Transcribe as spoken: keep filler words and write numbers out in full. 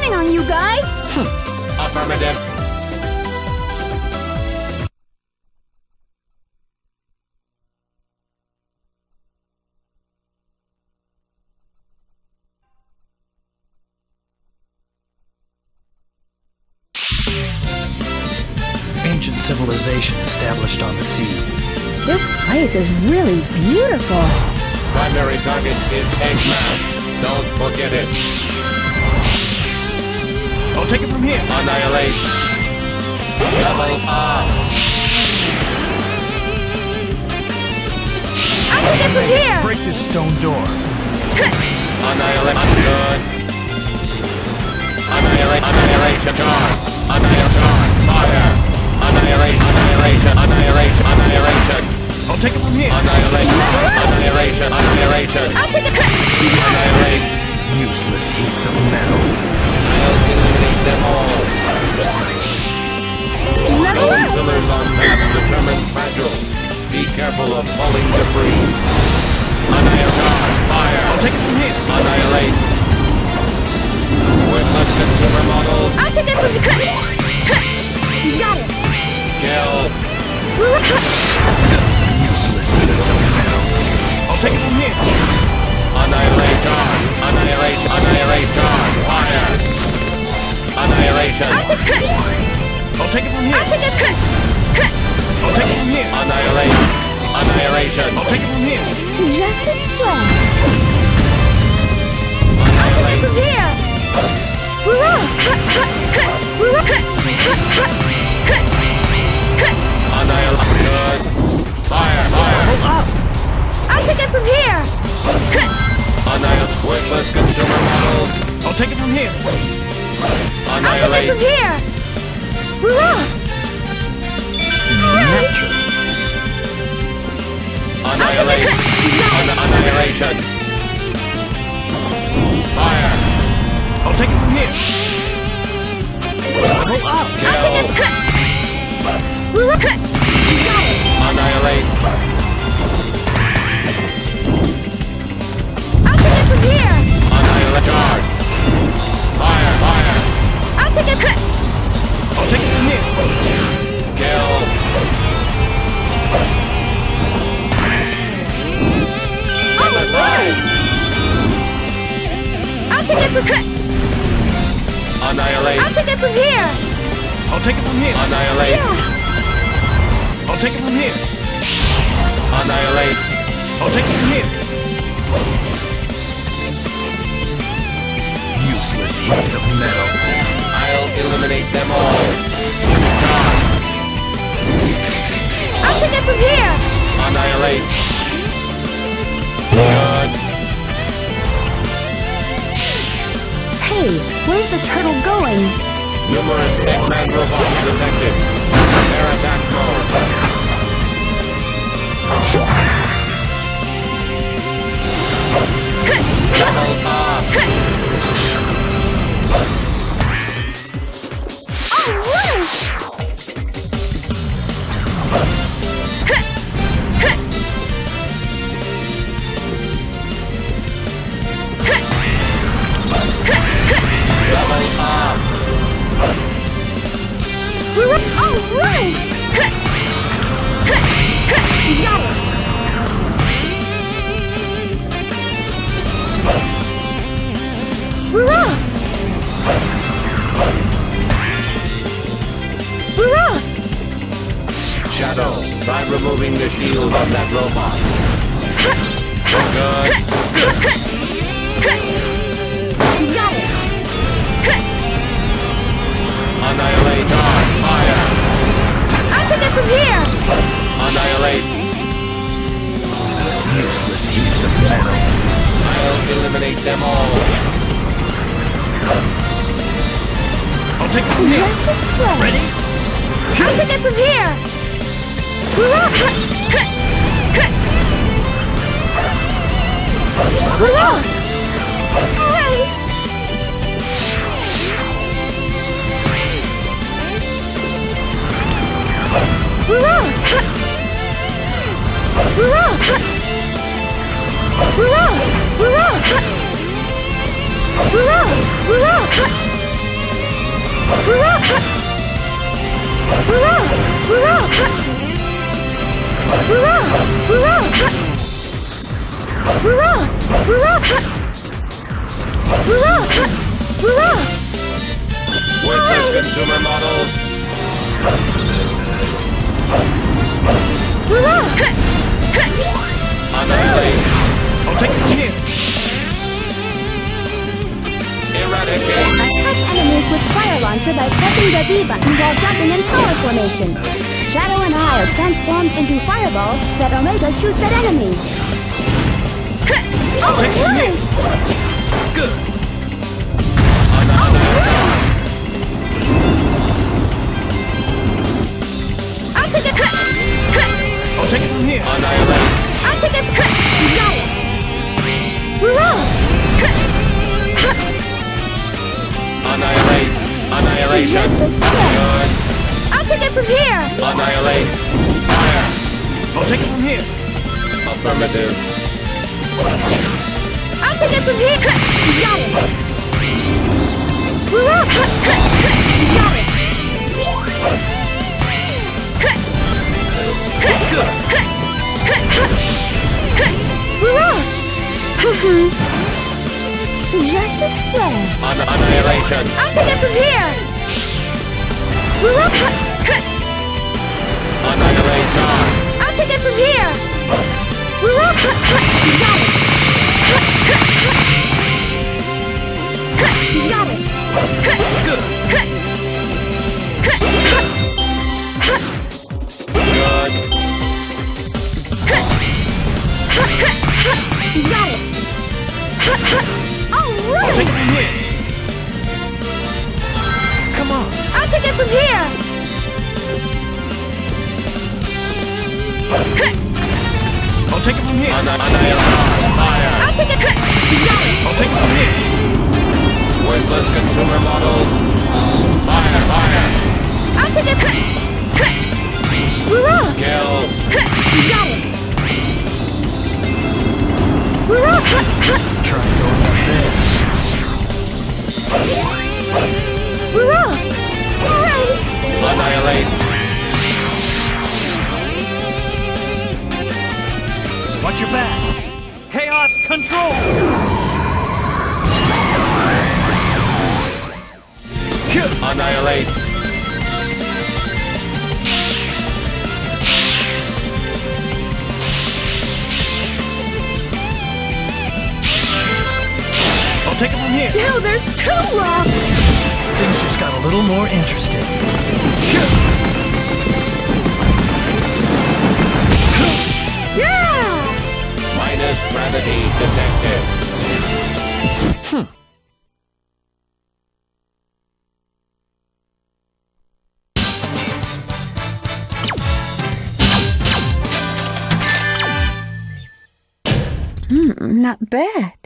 counting on you guys! Affirmative. Ancient civilization established on the sea. This place is really beautiful. Primary target is Eggman. Don't forget it. I'll take it from here. Annihilate. Level up. I'll take it from here! Break this stone door. Annihilate. I'm good. Annihilate. Annihilation. Charge. Annihilation. Fire. Annihilation. Annihilation. Annihilation. Annihilation. I'll take it from here. Annihilation. Annihilation. Annihilation. I'll take it. Annihilate. Useless heaps of metal. I'll eliminate them all. Level Those up! pillars on path determined fragile. Be careful of falling debris. Annihilate. Fire. I'll take it from here. Annihilate. Worthless consumer models. I'll take it from here! You got it! Kill. Useless heaps of metal. I'll take it from here. Annihilation. Annihilation. Annihilation. Fire. Annihilation. I'll take it! I'll take it from here. I'll take it! I'll take it from here. Annihilate. Annihilation. I'll take it from here. Just as well. I'll take it Annihilate. from here! Annihilate. Good. Fire. Fire. I'll take it from here! Annihilate. Worthless consumer models. I'll take it from here. I'll take it Annihilate. from here! Naturally. Annihilate. Anni- Annihilation. Fire. I'll take it from here. Level up. Kill. Annihilate. I'll take it from here! Annihilate. Charge. Fire. Fire. I'll take it! I'll take it from here. Kill. Genocide. I'll take it from Annihilate. I'll take it from here! I'll take it from here. Annihilate. Yeah! I'll take it from here. Annihilate. I'll take it from here. Useless heaps of metal. I'll eliminate them all. Charge. I'll take it from here! Annihilate. Good. Hey, where's the turtle going? Numerous Eggman robots detected. Their attack mode. Level up. Alright! Level up. Alright! You got it! Hurrah! Hurrah! Shadow, try removing the shield on that robot. Good. You got it! Annihilate. Charge. Fire. I'll take it from here! Annihilate. Useless heaps of metal. I'll eliminate them all. I'll take it from here. Just as well! Ready? I'll take it from here! Hurrah! Hurrah! Hooray! Hurrah! Hurrah! Hurrah! Hurrah! Hurrah! Hurrah! Hurrah! Hurrah! Hurrah! Hurrah! Hurrah! Hurrah! Hurrah! Hurrah! Hurrah! Worthless consumer models. Hurrah! Annihilate. I'll take it from here. Eradicate. Attack enemies with fire launcher by pressing the B button while jumping in power formation. Shadow and I are transformed into fireballs that Omega shoots at enemies. I'll take it from here. Good. Annihilate. I'll take it. I'll take it from here. Annihilate. I'll take it. Got it. Hurrah! Annihilate. Annihilation. Justice Good. Good. I'll take it from here. Annihilate. Fire. I'll take it from here. Affirmative. I'll take it from here. Got it. Hurrah! Got it. Good. Hurrah! Justice Good. An annihilation. I'll take it from here. Hurrah! Annihilator. I'll take it from here. Hurrah! Got it. Got it. Good. Good. Got it. All I'll right. take it from here. Come on. I'll take it from here. I'll take it from here. An annihilator. Fire. I'll take it. Got it. I'll take it from here. Worthless consumer models. Fire. Fire. I'll take it. Hurrah! Kill. Got it. Hurrah! Try going like this. Hurrah! Hooray! Annihilate. Watch your back. Chaos control. Annihilate. I'll take it from here. Now there's two left! Things just got a little more interesting. Yeah! Minus gravity detected. Hmm. Hmm, not bad.